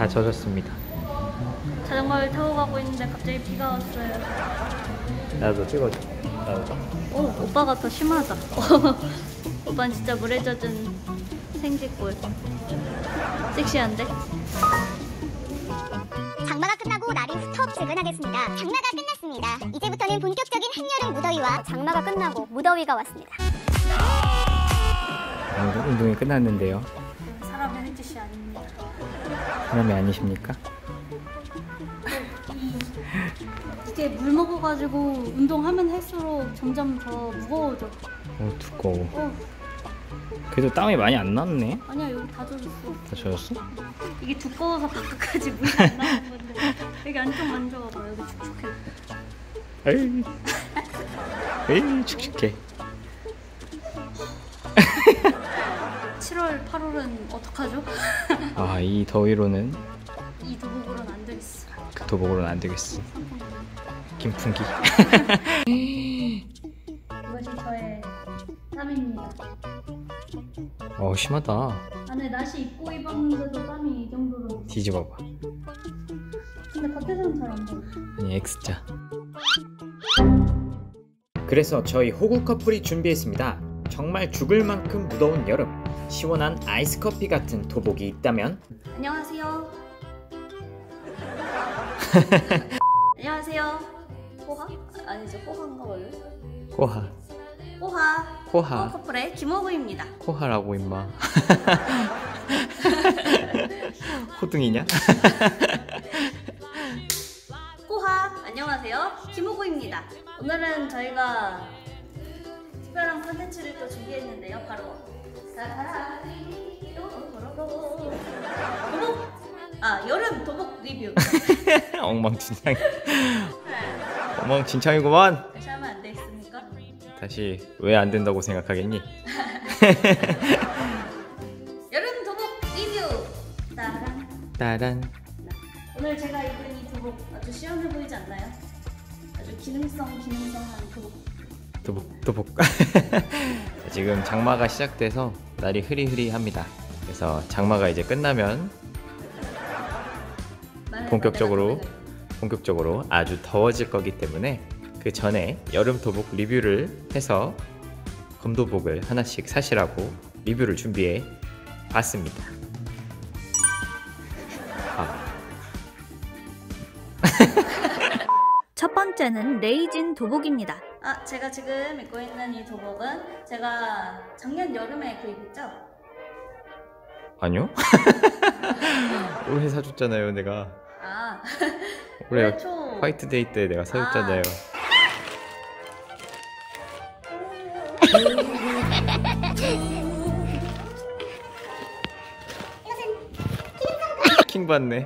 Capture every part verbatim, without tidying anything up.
다 젖었습니다. 자전거를 타고 가고 있는데 갑자기 비가 왔어요. 나도 찍어줘. 나도. 오, 오빠가 더 심하다. 오빠는 진짜 물에 젖은 생쥐꼴. 섹시한데? 장마가 끝나고 날이 후텁 지근하겠습니다. 장마가 끝났습니다. 이제부터는 본격적인 한여름 무더위와 장마가 끝나고 무더위가 왔습니다. 오늘 운동이 끝났는데요. 사람의 할 짓이 아닙니다. 사람이 아니십니까? 이게 물 먹어가지고 운동하면 할수록 점점 더 무거워져. 오, 두꺼워. 어, 그래도 땀이 많이 안 났네. 아니야, 여기 다 젖었어. 다 젖었어? 이게 두꺼워서 바깥까지 물이 안 나는 건데 여기 안쪽 만져봐봐. 여기 축축해. 에이, 에이 축축해. 칠월, 팔월은 어떡하죠? 아, 이 더위로는 이 도복으로는 안 되겠어. 그 도복으로는 안 되겠어. 김풍기. 이것이 저의 땀입니다. 어, 심하다. 안에 나시 입고 입었는데도 땀이 이 정도로. 뒤집어봐. 근데 겉에서는 잘 안 보여. 아니, X자. 그래서 저희 호구 커플이 준비했습니다. 정말 죽을 만큼 무더운 여름, 시원한 아이스 커피 같은 도복이 있다면. 안녕하세요. 안녕하세요. 호하? 아니죠, 호하인가 원래? 호하. 호하. 호하. 호하 커플의 김호구입니다. 호하라고 임마. 호둥이냐? 호하. 안녕하세요. 김호구입니다. 오늘은 저희가 특별한 컨텐츠를 또 준비했는데요. 바로 도복! 아, 여름 도복 리뷰. 엉망진창. 엉망진창이구만. 다시 하면 안 되겠습니까? 다시 왜 안 된다고 생각하겠니? 여름 도복 리뷰. 따란. 따란. 오늘 제가 입은 이 도복 아주 시원해 보이지 않나요? 아주 기능성 기능성한 도복. 도복 도복. 지금 장마가 시작돼서 날이 흐리흐리합니다. 그래서 장마가 이제 끝나면 본격적으로 본격적으로 아주 더워질 거기 때문에 그 전에 여름 도복 리뷰를 해서 검도복을 하나씩 사시라고 리뷰를 준비해 봤습니다. 아. 첫 번째는 레이진 도복입니다. 아, 제가 지금 입고 있는 이 도복은 제가 작년 여름에 구입했죠? 아니요? 올해 사줬잖아요, 내가. 아, 올해 올해 초. 화이트데이 때 내가 사줬잖아요. 킹 받네.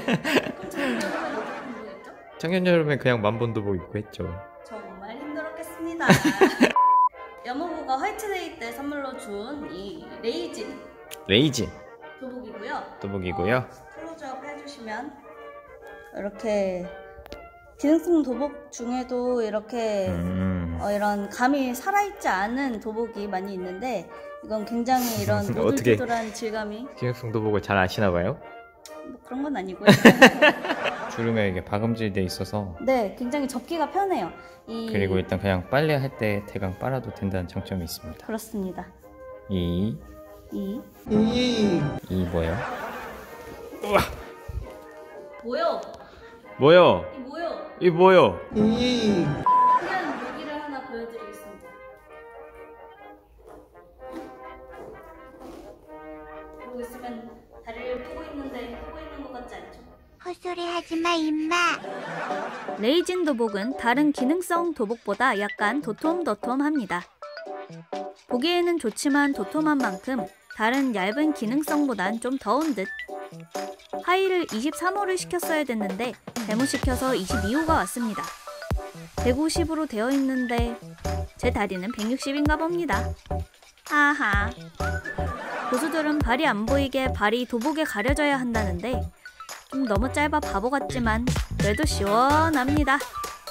작년 여름에 그냥 만번도복 입고 했죠. 정말 힘들었겠습니다. 여모부가 화이트데이 때 선물로 준 이 레이진 레이진 도복이고요. 도복이고요. 어, 클로즈업 해주시면 이렇게 기능성 도복 중에도 이렇게 음. 어, 이런 감이 살아있지 않은 도복이 많이 있는데 이건 굉장히 이런 어떻게- 노들노들한 질감이 기능성 도복을 잘 아시나 봐요? 뭐 그런 건 아니고요. 주름에 이게 박음질 돼 있어서. 네, 굉장히 접기가 편해요. 이... 그리고 일단 그냥 빨래 할 때 대강 빨아도 된다는 장점이 있습니다. 그렇습니다. 이 이 이 뭐요? 우와. 뭐요? 뭐요? 이 뭐요? 이 뭐요? 특이한 무기를 하나 보여드리겠습니다. 그러고 있으면 다리를 펴고 있는데 펴고 있는 것 같지 않죠? 헛소리 하지마 임마. 레이진 도복은 다른 기능성 도복보다 약간 도톰도톰합니다. 보기에는 좋지만 도톰한 만큼 다른 얇은 기능성보단 좀 더운 듯. 하의를 이십삼 호를 시켰어야 됐는데 잘못시켜서 이십이 호가 왔습니다. 백오십으로 되어 있는데 제 다리는 백육십인가 봅니다. 아하. 고수들은 발이 안 보이게 발이 도복에 가려져야 한다는데 좀 너무 짧아 바보 같지만 그래도 시원합니다.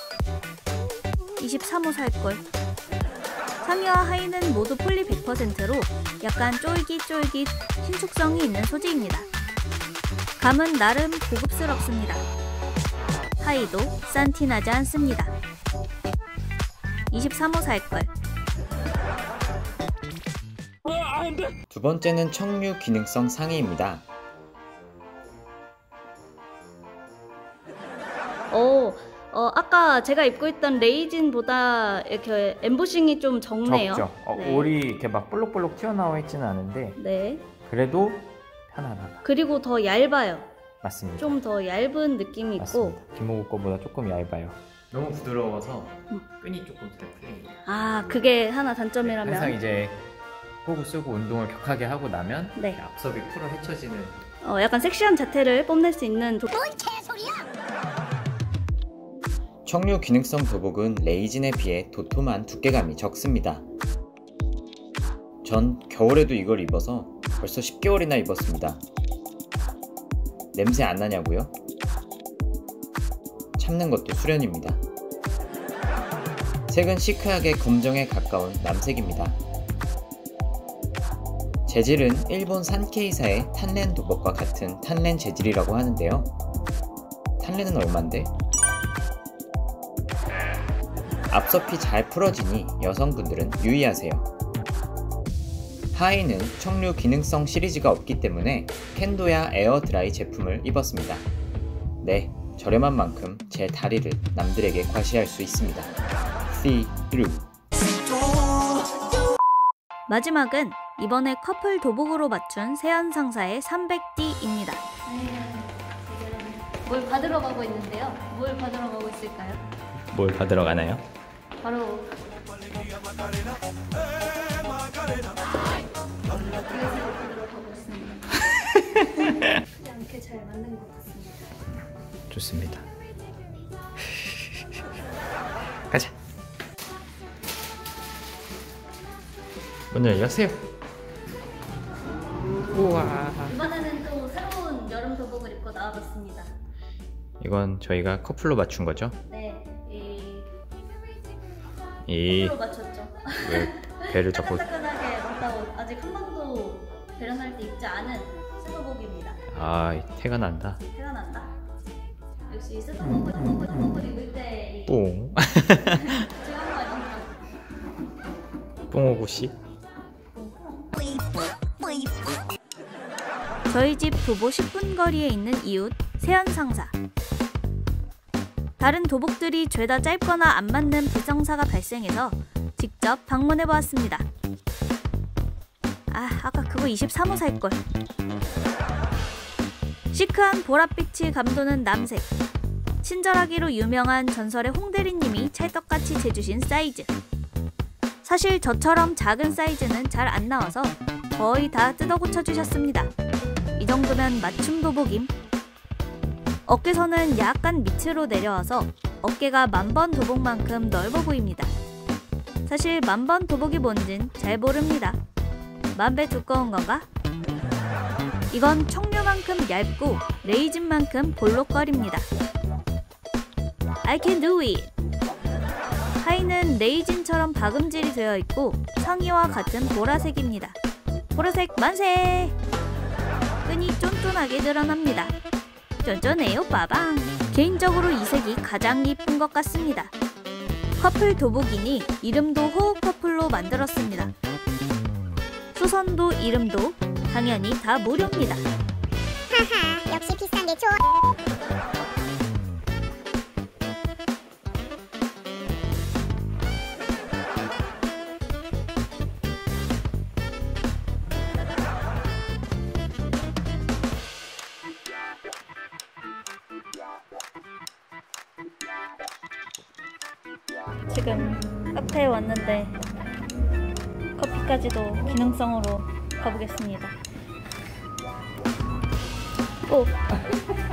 이십삼 호 살걸. 상의와 하의는 모두 폴리 백 퍼센트로 약간 쫄깃쫄깃 신축성이 있는 소재입니다. 감은 나름 고급스럽습니다. 하의도 싼 티 나지 않습니다. 이십삼 호 살걸. 두 번째는 청류 기능성 상의입니다. 어, 어 아까 제가 입고 있던 레이진보다 이렇게 엠보싱이 좀 적네요. 적죠. 어, 네. 올이 이렇게 막 볼록볼록 튀어나와 있지는 않은데 네. 그래도 편안하다. 그리고 더 얇아요. 맞습니다. 좀 더 얇은 느낌이 맞습니다. 있고. 김모국 거보다 조금 얇아요. 너무 부드러워서 음. 끈이 조금 잘 풀립니다. 아, 그게 하나 단점이라면. 항상 이제 호구 쓰고 운동을 격하게 하고 나면 네. 앞섭이 풀어 헤쳐지는 어, 약간 섹시한 자태를 뽐낼 수 있는 조... 청류 기능성 도복은 레이진에 비해 도톰한 두께감이 적습니다. 전 겨울에도 이걸 입어서 벌써 십 개월이나 입었습니다. 냄새 안 나냐고요? 참는 것도 수련입니다. 색은 시크하게 검정에 가까운 남색입니다. 재질은 일본 산케이사의 탄렌 도복과 같은 탄렌 재질이라고 하는데요. 탄렌은 얼만데? 앞섭이 잘 풀어지니 여성분들은 유의하세요. 하의는 청류 기능성 시리즈가 없기 때문에 캔도야 에어드라이 제품을 입었습니다. 네, 저렴한 만큼 제 다리를 남들에게 과시할 수 있습니다. See through. 마지막은 이번에 커플 도복으로 맞춘 세연 상사의 삼백 디입니다. 뭘 받으러 가고 있는데요. 뭘 받으러 가고 있을까요? 뭘 받으러 가나요? 바로 않게 잘 맞는 것 같습니다. 좋습니다. 가자. 문을 여세요. 우와. 이번에는 또 새로운 여름 도복을 입고 나와봤습니다. 이건 저희가 커플로 맞춘 거죠? 네, 이 이 커플로 맞췄죠. 왜 배를 잡고 따끈따끈하게 맞다고 아직 한 번도 배련할 때 입지 않은 스토복입니다. 아 태가 난다. 태가 난다. 역시 스토복을 스토복을 입을 때 뽕. 제가 한 거 아닙니까? 뽕오구 씨. 저희 집 도보 십 분 거리에 있는 이웃 세연 상사. 다른 도복들이 죄다 짧거나 안 맞는 불상사가 발생해서 직접 방문해 보았습니다. 아, 아까 그거 이십삼 호 살걸. 시크한 보랏빛이 감도는 남색. 친절하기로 유명한 전설의 홍대리님이 찰떡같이 재주신 사이즈. 사실 저처럼 작은 사이즈는 잘 안 나와서 거의 다 뜯어 고쳐주셨습니다. 이 정도면 맞춤 도복임. 어깨선은 약간 밑으로 내려와서 어깨가 만번 도복만큼 넓어 보입니다. 사실 만번 도복이 뭔진 잘 모릅니다. 만배 두꺼운 건가? 이건 청류만큼 얇고 레이진만큼 볼록거립니다. I can do it! 하의는 레이진처럼 박음질이 되어 있고 상의와 같은 보라색입니다. 보라색 만세! 끈이 쫀쫀하게 드러납니다. 쫀쫀해요 빠방. 개인적으로 이 색이 가장 예쁜 것 같습니다. 커플 도복이니 이름도 호흡 커플로 만들었습니다. 수선도 이름도 당연히 다 무료입니다. 하하, 역시 비싼 게 좋아. 지금 카페에 왔는데 커피까지도 기능성으로 가보겠습니다. 오!